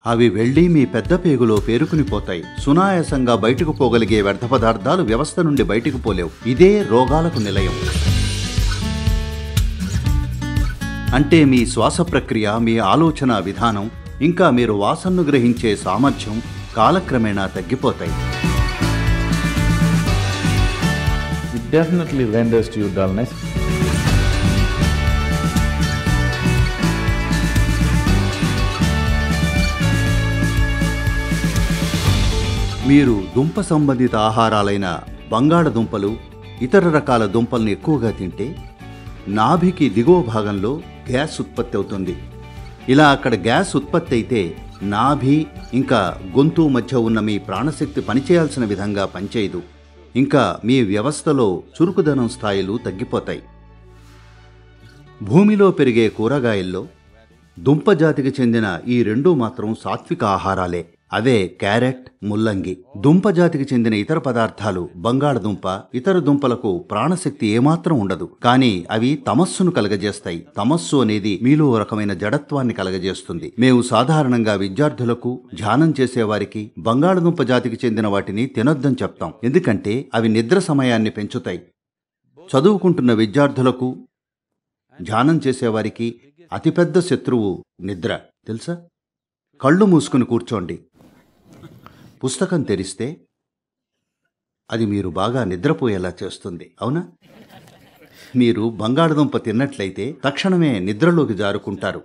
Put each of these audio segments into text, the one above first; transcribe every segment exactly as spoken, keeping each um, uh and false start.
అవి వెళ్లి మీ పెద్ద పేగులో పేరుకునిపోతాయి. సునాయాసంగా బయటకు పోగలిగే వ్యర్థ పదార్థాలు వ్యవస్థ నుండి బయటకు పోలేవు. ఇదే రోగాలకు నిలయం. అంటే మీ శ్వాస ప్రక్రియ, మీ ఆలోచన విధానం, ఇంకా మీరు వాసనను గ్రహించే సామర్థ్యం కాలక్రమేణా తగ్గిపోతాయి. It definitely renders to you dullness. మీరు దుంప సంబంధిత ఆహారాలైన బంగాళదుంపలు, ఇతర రకాల దుంపలను ఎక్కువగా తింటే నాభికి దిగువ భాగంలో గ్యాస్ ఉత్పత్తి అవుతుంది. ఇలా అక్కడ గ్యాస్ ఉత్పత్తి అయితే నాభి ఇంకా గొంతు మధ్య ఉన్న మీ ప్రాణశక్తి పనిచేయాల్సిన విధంగా పనిచేయదు. ఇంకా మీ వ్యవస్థలో చురుకుదనం స్థాయిలు తగ్గిపోతాయి. భూమిలో పెరిగే కూరగాయల్లో దుంప జాతికి చెందిన ఈ రెండూ మాత్రం సాత్విక ఆహారాలే. అవే క్యారెట్, ముల్లంగి. దుంప జాతికి చెందిన ఇతర పదార్థాలు బంగాళదుంప, ఇతర దుంపలకు ప్రాణశక్తి ఏమాత్రం ఉండదు. కానీ అవి తమస్సును కలగజేస్తాయి. తమస్సు అనేది మీలో రకమైన జడత్వాన్ని కలగజేస్తుంది. మేము సాధారణంగా విద్యార్థులకు, ధ్యానం చేసేవారికి బంగాళదుంప జాతికి చెందిన వాటిని తినొద్దని చెప్తాం. ఎందుకంటే అవి నిద్ర సమయాన్ని పెంచుతాయి. చదువుకుంటున్న విద్యార్థులకు, ధ్యానం చేసేవారికి అతిపెద్ద శత్రువు నిద్ర తెలుసా? కళ్ళు మూసుకుని కూర్చోండి. పుస్తకం తెరిస్తే అది మీరు బాగా నిద్రపోయేలా చేస్తుంది, అవునా? మీరు బంగాళదుంప తిన్నట్లయితే తక్షణమే నిద్రలోకి జారుకుంటారు.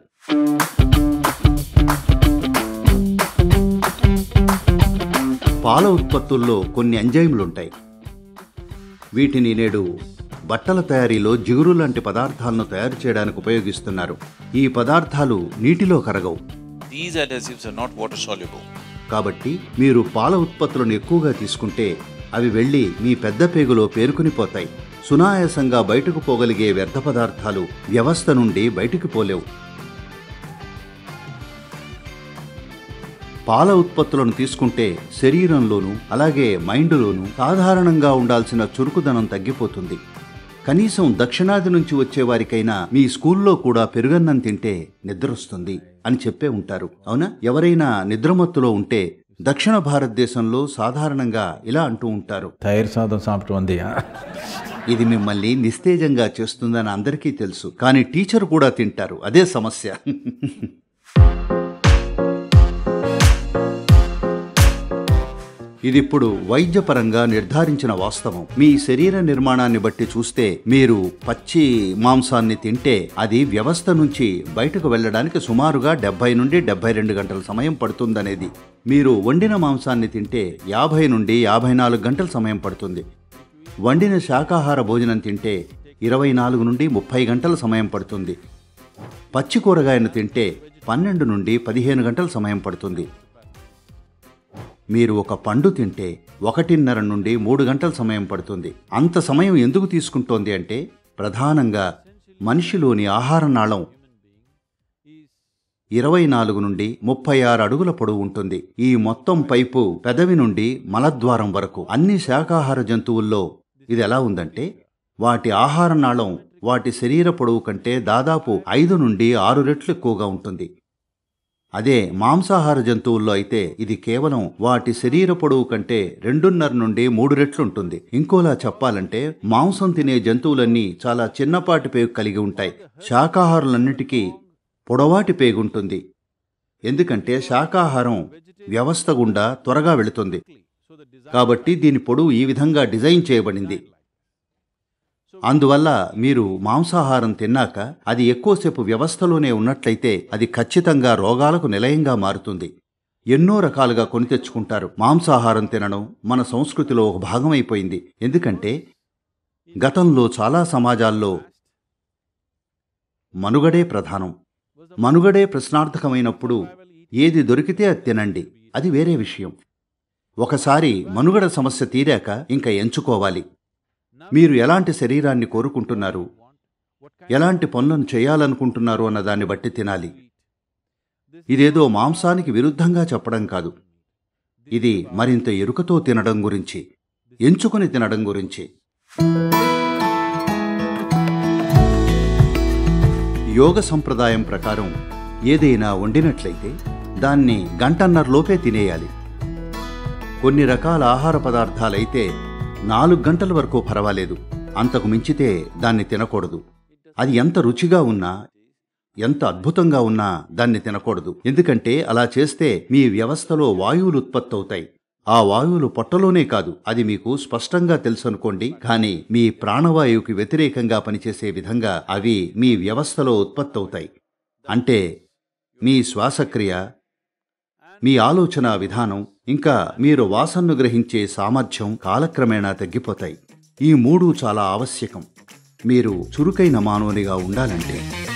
పాల ఉత్పత్తుల్లో కొన్ని ఎంజైమ్లుంటాయి. వీటిని నేడు బట్టల తయారీలో జిగురు లాంటి పదార్థాలను తయారు చేయడానికి ఉపయోగిస్తున్నారు. ఈ పదార్థాలు నీటిలో కరగవు. These adhesives are not water soluble. కాబట్టి మీరు పాల ఉత్పత్తులను ఎక్కువగా తీసుకుంటే అవి వెళ్లి మీ పెద్ద పేగులో పేరుకునిపోతాయి. సునాయాసంగా బయటకు పోగలిగే వ్యర్థ పదార్థాలు వ్యవస్థ నుండి బయటకు పోలేవు. పాల ఉత్పత్తులను తీసుకుంటే శరీరంలోనూ అలాగే మైండ్లోనూ సాధారణంగా ఉండాల్సిన చురుకుదనం తగ్గిపోతుంది. కనీసం దక్షిణాది నుంచి వచ్చేవారికైనా మీ స్కూల్లో కూడా పెరుగన్నం తింటే నిద్రొస్తుంది అని చెప్పే ఉంటారు, అవునా? ఎవరైనా నిద్రమత్తులో ఉంటే దక్షిణ భారతదేశంలో సాధారణంగా ఇలా అంటూ ఉంటారు, తైర్ సాదం సాపిటు వందియా. ఇది మిమ్మల్ని నిస్తేజంగా చేస్తుందని అందరికీ తెలుసు, కానీ టీచర్ కూడా తింటారు. అదే సమస్య. ఇదిప్పుడు వైద్యపరంగా నిర్ధారించిన వాస్తవం. మీ శరీర నిర్మాణాన్ని బట్టి చూస్తే మీరు పచ్చి మాంసాన్ని తింటే అది వ్యవస్థ నుంచి బయటకు వెళ్ళడానికి సుమారుగా డెబ్బై నుండి డెబ్బై రెండు గంటల సమయం పడుతుందనేది. మీరు వండిన మాంసాన్ని తింటే యాభై నుండి యాభై నాలుగు గంటల సమయం పడుతుంది. వండిన శాకాహార భోజనం తింటే ఇరవై నాలుగు నుండి ముప్పై గంటల సమయం పడుతుంది. పచ్చి కూరగాయను తింటే పన్నెండు నుండి పదిహేను గంటల సమయం పడుతుంది. మీరు ఒక పండు తింటే ఒకటిన్నర నుండి మూడు గంటల సమయం పడుతుంది. అంత సమయం ఎందుకు తీసుకుంటోంది అంటే ప్రధానంగా మనిషిలోని ఆహార నాళం ఇరవై నాలుగు నుండి ముప్పై ఆరు అడుగుల పొడవు ఉంటుంది. ఈ మొత్తం పైపు పెదవి నుండి మలద్వారం వరకు. అన్ని శాకాహార జంతువుల్లో ఇది ఎలా ఉందంటే వాటి ఆహార నాళం వాటి శరీర పొడవు కంటే దాదాపు ఐదు నుండి ఆరు రెట్లు ఎక్కువగా ఉంటుంది. అదే మాంసాహార జంతువుల్లో అయితే ఇది కేవలం వాటి శరీర పొడవు కంటే రెండున్నర నుండి మూడు రెట్లుంటుంది. ఇంకోలా చెప్పాలంటే మాంసం తినే జంతువులన్నీ చాలా చిన్నపాటి పేగు కలిగి ఉంటాయి. శాకాహారులన్నిటికీ పొడవాటి పేగుంటుంది. ఎందుకంటే శాకాహారం వ్యవస్థ గుండా త్వరగా వెళుతుంది. కాబట్టి దీని పొడవు ఈ విధంగా డిజైన్ చేయబడింది. అందువల్ల మీరు మాంసాహారం తిన్నాక అది ఎక్కువసేపు వ్యవస్థలోనే ఉన్నట్లయితే అది ఖచ్చితంగా రోగాలకు నిలయంగా మారుతుంది. ఎన్నో రకాలుగా కొని తెచ్చుకుంటారు. మాంసాహారం తినడం మన సంస్కృతిలో ఒక భాగమైపోయింది. ఎందుకంటే గతంలో చాలా సమాజాల్లో మనుగడే ప్రధానం. మనుగడే ప్రశ్నార్థకమైనప్పుడు ఏది దొరికితే అది తినండి, అది వేరే విషయం. ఒకసారి మనుగడ సమస్య తీరాక ఇంకా ఎంచుకోవాలి. మీరు ఎలాంటి శరీరాన్ని కోరుకుంటున్నారు, ఎలాంటి పనులను చేయాలనుకుంటున్నారు అన్న దాన్ని బట్టి తినాలి. ఇదేదో మాంసానికి విరుద్ధంగా చెప్పడం కాదు. ఇది మరింత ఎరుకతో తినడం గురించి, ఎంచుకుని తినడం గురించి. యోగ సంప్రదాయం ప్రకారం ఏదైనా వండినట్లయితే దాన్ని గంటన్నరలోపే తినేయాలి. కొన్ని రకాల ఆహార పదార్థాలైతే నాలుగు గంటల వరకు పర్వాలేదు, అంతకు మించితే దాన్ని తినకూడదు. అది ఎంత రుచిగా ఉన్నా, ఎంత అద్భుతంగా ఉన్నా దాన్ని తినకూడదు. ఎందుకంటే అలా చేస్తే మీ వ్యవస్థలో వాయువులు ఉత్పత్తి అవుతాయి. ఆ వాయువులు పొట్టలోనే కాదు, అది మీకు స్పష్టంగా తెలుసనుకోండి, కానీ మీ ప్రాణవాయువుకి వ్యతిరేకంగా పనిచేసే విధంగా అవి మీ వ్యవస్థలో ఉత్పత్తి అవుతాయి. అంటే మీ శ్వాసక్రియ, మీ ఆలోచన విధానం, ఇంకా మీరు వాసనను గ్రహించే సామర్థ్యం కాలక్రమేణా తగ్గిపోతాయి. ఈ మూడు చాలా ఆవశ్యకం మీరు చురుకైన మానవునిగా ఉండాలంటే.